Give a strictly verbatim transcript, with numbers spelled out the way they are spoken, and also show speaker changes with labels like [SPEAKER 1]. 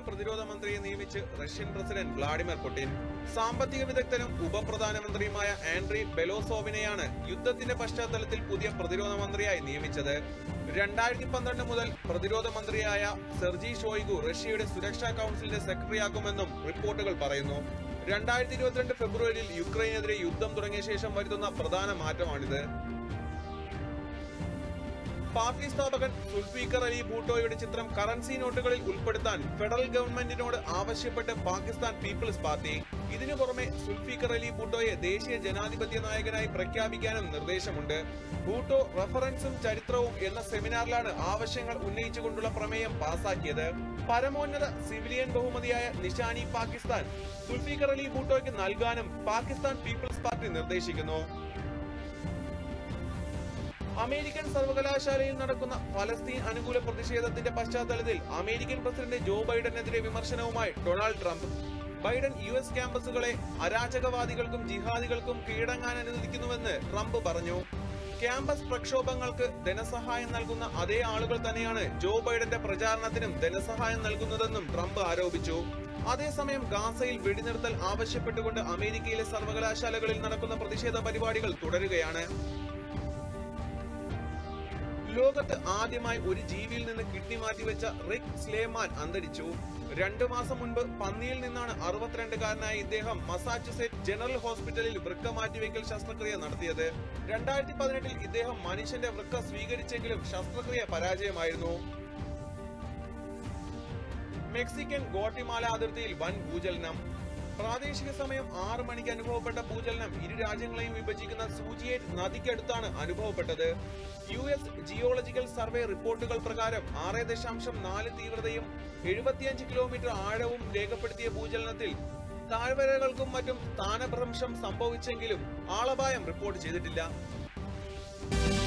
[SPEAKER 1] പ്രതിരോധ മന്ത്രിയെ നിയമിച്ച് റഷ്യൻ പ്രസിഡന്റ് വ്ളാഡിമിർ പുടിൻ. സാമ്പത്തിക വിദഗ്ധനും ഉപപ്രധാനമന്ത്രിയുമായ ആൻഡ്രി ബെലോസോവിനെയാണ് യുദ്ധത്തിന്റെ പശ്ചാത്തലത്തിൽ പുതിയ പ്രതിരോധ മന്ത്രിയായി നിയമിച്ചത്. രണ്ടായിരത്തി പന്ത്രണ്ട് മുതൽ പ്രതിരോധ മന്ത്രിയായ സെർജി ഷോയിഗു റഷ്യയുടെ സുരക്ഷാ കൗൺസിലിന്റെ സെക്രട്ടറിയാക്കുമെന്നും റിപ്പോർട്ടുകൾ പറയുന്നു. രണ്ടായിരത്തി ഇരുപത്തിരണ്ട് ഫെബ്രുവരിയിൽ യുക്രൈനെതിരെ യുദ്ധം തുടങ്ങിയ ശേഷം വരുത്തുന്ന പ്രധാന മാറ്റമാണിത്. പാർട്ടി സ്ഥാപകൻ സുൽഫിക്കർ അലി ഭൂട്ടോയുടെ ചിത്രം കറൻസി നോട്ടുകളിൽ ഉൾപ്പെടുത്താൻ ഫെഡറൽ ഗവൺമെന്റിനോട് ആവശ്യപ്പെട്ട് പാകിസ്ഥാൻ പീപ്പിൾസ് പാർട്ടി. ഇതിനു പുറമെ സുൽഫിക്കർ അലി ഭൂട്ടോയെ ദേശീയ ജനാധിപത്യ നായകനായി പ്രഖ്യാപിക്കാനും നിർദ്ദേശമുണ്ട്. ഭൂട്ടോ റഫറൻസും ചരിത്രവും എന്ന സെമിനാറിലാണ് ആവശ്യങ്ങൾ ഉന്നയിച്ചുകൊണ്ടുള്ള പ്രമേയം പാസാക്കിയത്. പരമോന്നത സിവിലിയൻ ബഹുമതിയായ നിഷാനി പാകിസ്ഥാൻ സുൽഫിക്കർ അലി ഭൂട്ടോയ്ക്ക് നൽകാനും പാകിസ്ഥാൻ പീപ്പിൾസ് പാർട്ടി നിർദ്ദേശിക്കുന്നു. അമേരിക്കൻ സർവകലാശാലയിൽ നടക്കുന്ന ഫലസ്തീൻ അനുകൂല പ്രതിഷേധത്തിന്റെ പശ്ചാത്തലത്തിൽ അമേരിക്കൻ പ്രസിഡന്റ് ജോ ബൈഡനെതിരെ വിമർശനവുമായി Donald Trump. Biden U S ക്യാമ്പസുകളെ അരാജകവാദികൾക്കും ജിഹാദികൾക്കും കീഴടങ്ങാൻ അനുവദിക്കുന്നുവെന്ന് ട്രംപ് പറഞ്ഞു. ക്യാമ്പസ് പ്രക്ഷോഭങ്ങൾക്ക് ധനസഹായം നൽകുന്ന അതേ ആളുകൾ തന്നെയാണ് ജോ ബൈഡന്റെ പ്രചാരണത്തിനും ധനസഹായം നൽകുന്നതെന്നും ട്രംപ് ആരോപിച്ചു. അതേസമയം ഗാസയിൽ വെടിനിർത്തൽ ആവശ്യപ്പെട്ടുകൊണ്ട് അമേരിക്കയിലെ സർവകലാശാലകളിൽ നടക്കുന്ന പ്രതിഷേധ പരിപാടികൾ തുടരുകയാണ്. ലോകത്ത് ആദ്യമായി ഒരു ജീവിയിൽ നിന്ന് കിഡ്നി മാറ്റിവെച്ച റിക് സ്ലേമാൻ അന്തരിച്ചു. രണ്ടു മാസം മുൻപ് പന്നിയിൽ നിന്നാണ് അറുപത്തിരണ്ടുകാരനായ ഇദ്ദേഹം മസാച്യുസെറ്റ് ജനറൽ ഹോസ്പിറ്റലിൽ വൃക്ക മാറ്റിവെക്കൽ ശസ്ത്രക്രിയ നടത്തിയത്. രണ്ടായിരത്തി പതിനെട്ടിൽ ഇദ്ദേഹം മനുഷ്യന്റെ വൃക്ക സ്വീകരിച്ചെങ്കിലും ശസ്ത്രക്രിയ പരാജയമായിരുന്നു. മെക്സിക്കൻ ഗോട്ടിമാല അതിർത്തിയിൽ വൻ ഭൂചലനം. പ്രാദേശിക സമയം ആറ് മണിക്ക് അനുഭവപ്പെട്ട ഭൂചലനം ഇരു രാജ്യങ്ങളെയും വിഭജിക്കുന്ന സൂചിയേറ്റ് നദിക്കടുത്താണ് അനുഭവപ്പെട്ടത്. യു എസ് ജിയോളജിക്കൽ സർവേ റിപ്പോർട്ടുകൾ പ്രകാരം ആറ് ദശാംശം നാല് തീവ്രതയും എഴുപത്തിയഞ്ച് കിലോമീറ്റർ ആഴവും രേഖപ്പെടുത്തിയ ഭൂചലനത്തിൽ താഴ്വരകൾക്കും മറ്റും സ്ഥാനഭ്രംശം സംഭവിച്ചെങ്കിലും ആളപായം റിപ്പോർട്ട് ചെയ്തിട്ടില്ല.